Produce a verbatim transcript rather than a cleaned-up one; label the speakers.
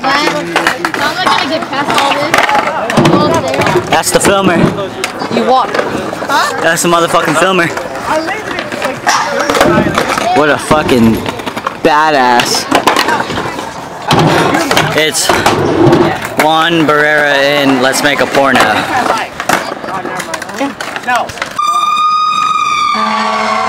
Speaker 1: How am I gonna get past all this? All up there?
Speaker 2: That's the filmer.
Speaker 1: You walk. Huh?
Speaker 2: That's the motherfucking filmer. What a fucking badass. It's Juan Barrera in Let's Make a Porno.
Speaker 3: No.